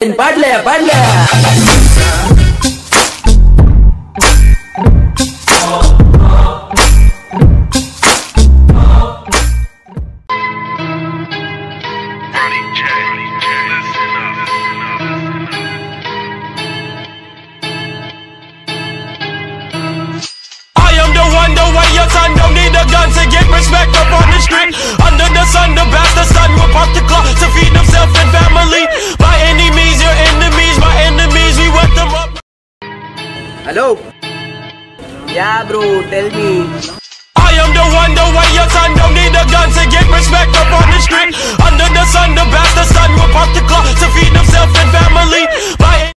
Padla. The way your son don't need a gun to get respect up on the street. Under the sun, the bastard son will pop the clock to feed himself and family. By any means, your enemies, my enemies, we wet them up. Hello? Yeah bro, tell me. I am the one, the way your son don't need a gun to get respect up on the street. Under the sun, the bastard son will pop the clock to feed himself and family. By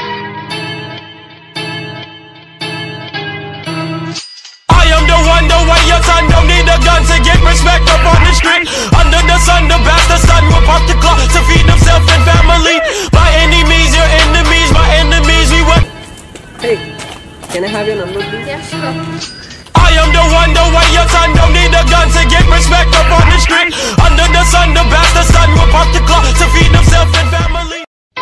the way your son don't need a gun to get respect up on the street. Under the sun, the bastard son will pop the clock to feed himself and family. By any means, your enemies, my enemies, we were. Hey, can I have your number please? Yeah, sure. I am the one, the way your son don't need a gun to get respect up on the street. Under the sun, the bastard son will pop the clock to feed himself and family.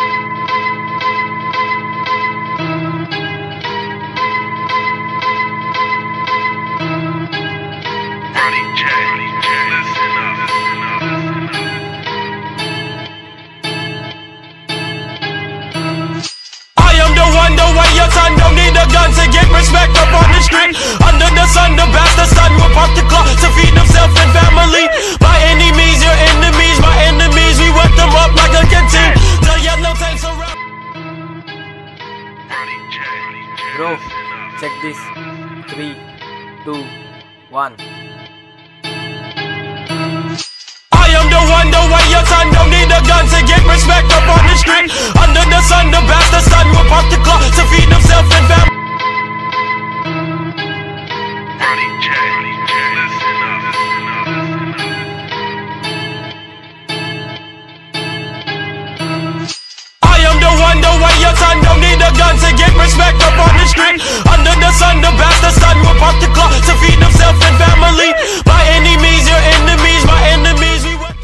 The way your son don't need a gun to get respect up on the street. Under the sun, the bastard son will pop the clock to feed himself and family. By any means, your enemies, my enemies, we wet them up like a canteen. The yellow tanks around. Bro, check this. 3, 2, 1. I am the one, the way your son don't need a gun to get respect up on the street. Under the sun, the bastard son will pop the clock to feed himself and family. I am the one, the way your son don't need a gun to get respect up on the street. Under the sun, the bastard son will pop the clock to feed himself and family. By any means, your enemies, my enemies, we were.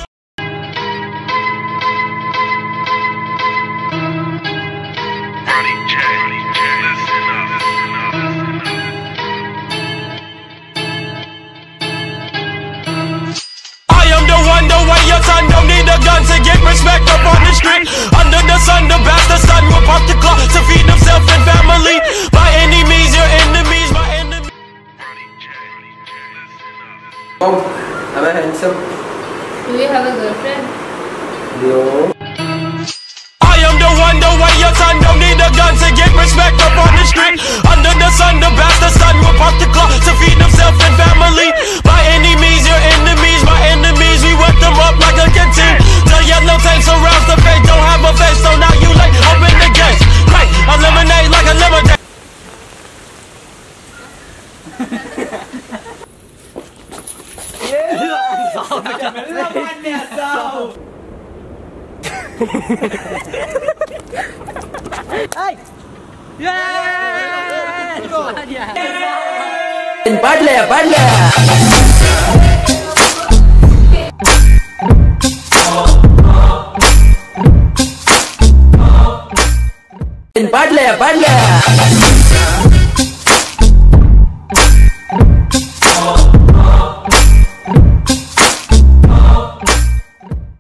The way your son don't need a gun to get respect up on the street. Under the sun, the bastard son will pop the clock to feed himself and family. By any means, your enemies, my enemies. Mom, am I handsome? Do you have a girlfriend? No. I am the one, the way your son don't need a gun to get respect up on the street. Under the sun, the bastard son will pop the clock to feed himself and family. By any means, your enemies, my enemies, we wet them up like a canteen. The yellow tank surrounds the face, don't have a face, so now you late, open the gates. Right, eliminate like a lemonade. Hey! Yeah! Padla. Padla.